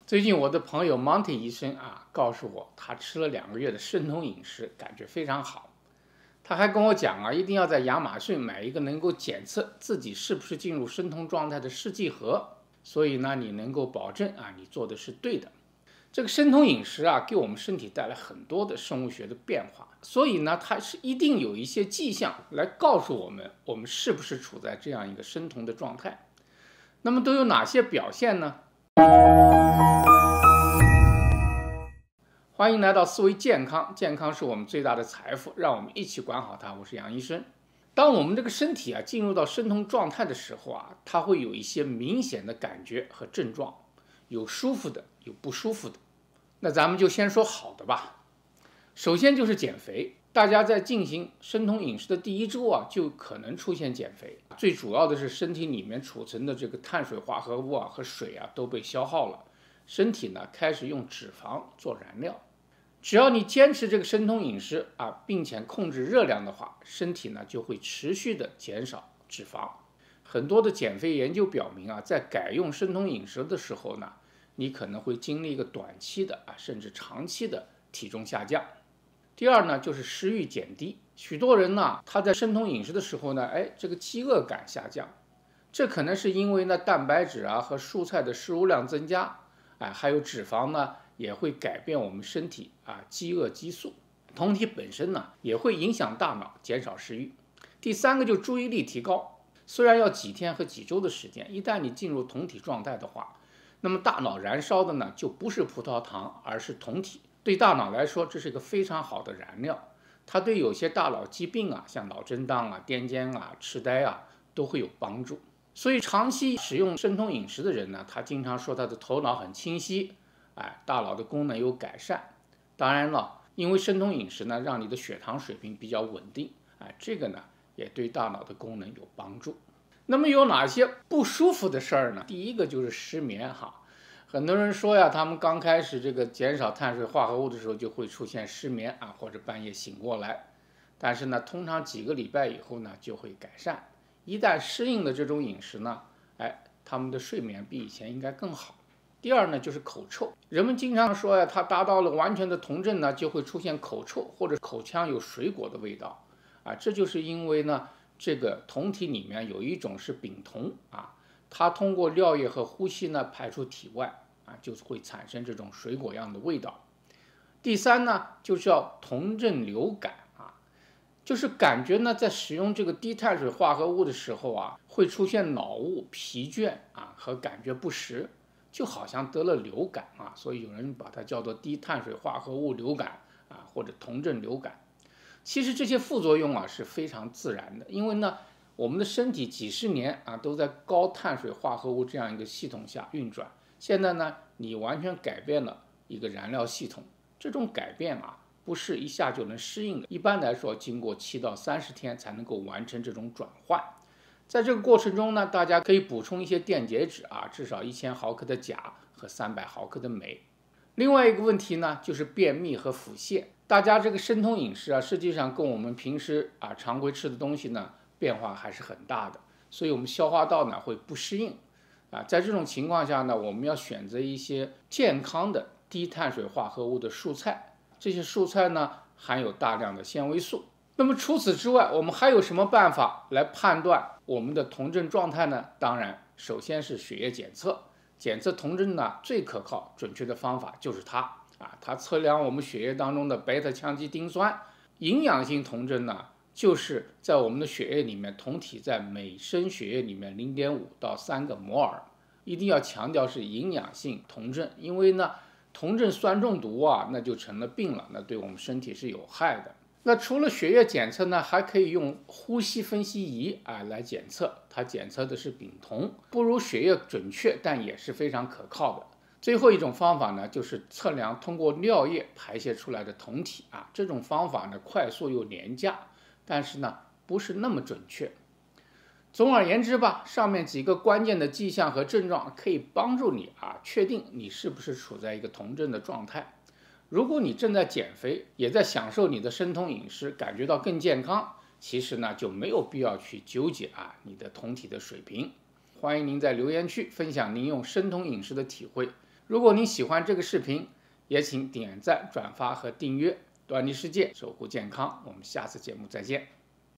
最近我的朋友 Monty 医生告诉我，他吃了2个月的生酮饮食，感觉非常好。他还跟我讲一定要在亚马逊买一个能够检测自己是不是进入生酮状态的试剂盒，所以呢，你能够保证你做的是对的。这个生酮饮食给我们身体带来很多的生物学的变化，所以呢，它是一定有一些迹象来告诉我们，我们是不是处在这样一个生酮的状态。那么都有哪些表现呢？欢迎来到思维健康，健康是我们最大的财富，让我们一起管好它。我是杨医生。当我们这个身体进入到生酮状态的时候它会有一些明显的感觉和症状，有舒服的，有不舒服的。那咱们就先说好的吧。首先就是减肥，大家在进行生酮饮食的第1周就可能出现减肥。最主要的是身体里面储存的这个碳水化合物和水都被消耗了，身体呢开始用脂肪做燃料。只要你坚持这个生酮饮食并且控制热量的话，身体呢就会持续的减少脂肪。很多的减肥研究表明在改用生酮饮食的时候呢，你可能会经历一个短期的甚至长期的体重下降。第二呢，就是食欲减低。许多人呢，他在生酮饮食的时候呢，这个饥饿感下降，这可能是因为呢蛋白质和蔬菜的摄入量增加，还有脂肪呢也会改变我们身体饥饿激素，酮体本身呢也会影响大脑，减少食欲。第3个就注意力提高，虽然要几天和几周的时间，一旦你进入酮体状态的话，那么大脑燃烧的呢就不是葡萄糖，而是酮体。对大脑来说，这是一个非常好的燃料，它对有些大脑疾病像脑震荡癫痫痴呆都会有帮助。所以长期使用生酮饮食的人呢，他经常说他的头脑很清晰，大脑的功能有改善。当然了，因为生酮饮食呢，让你的血糖水平比较稳定，这个呢也对大脑的功能有帮助。那么有哪些不舒服的事儿呢？第1个就是失眠很多人说他们刚开始这个减少碳水化合物的时候就会出现失眠或者半夜醒过来，但是呢，通常几个礼拜以后呢就会改善。一旦适应了这种饮食呢，他们的睡眠比以前应该更好。第2呢，就是口臭。人们经常说他达到了完全的酮症呢，就会出现口臭或者口腔有水果的味道这就是因为呢，这个酮体里面有一种是丙酮它通过尿液和呼吸呢排出体外就会产生这种水果样的味道。第3呢，就叫酮症流感就是感觉呢，在使用这个低碳水化合物的时候会出现脑雾、疲倦和感觉不适，就好像得了流感所以有人把它叫做低碳水化合物流感或者酮症流感。其实这些副作用是非常自然的，因为呢，我们的身体几十年都在高碳水化合物这样一个系统下运转，现在呢，你完全改变了一个燃料系统，这种改变不是一下就能适应的，一般来说经过7到30天才能够完成这种转换。在这个过程中呢，大家可以补充一些电解质至少1000毫克的钾和300毫克的镁。另外一个问题呢，就是便秘和腹泻。大家这个生酮饮食实际上跟我们平时常规吃的东西呢变化还是很大的，所以我们消化道呢会不适应在这种情况下呢，我们要选择一些健康的低碳水化合物的蔬菜，这些蔬菜呢含有大量的纤维素。那么除此之外，我们还有什么办法来判断我们的酮症状态呢？当然，首先是血液检测。检测酮症呢，最可靠准确的方法就是它测量我们血液当中的贝塔羟基丁酸。营养性酮症呢，就是在我们的血液里面，酮体在每升血液里面0.5到3个摩尔。一定要强调是营养性酮症，因为呢，酮症酸中毒那就成了病了，那对我们身体是有害的。那除了血液检测呢，还可以用呼吸分析仪来检测，它检测的是丙酮，不如血液准确，但也是非常可靠的。最后一种方法呢，就是测量通过尿液排泄出来的酮体这种方法呢，快速又廉价，但是呢，不是那么准确。总而言之吧，上面几个关键的迹象和症状可以帮助你确定你是不是处在一个酮症的状态。如果你正在减肥，也在享受你的生酮饮食，感觉到更健康，其实呢就没有必要去纠结你的酮体的水平。欢迎您在留言区分享您用生酮饮食的体会。 如果您喜欢这个视频，也请点赞、转发和订阅。端倪世界，守护健康。我们下次节目再见。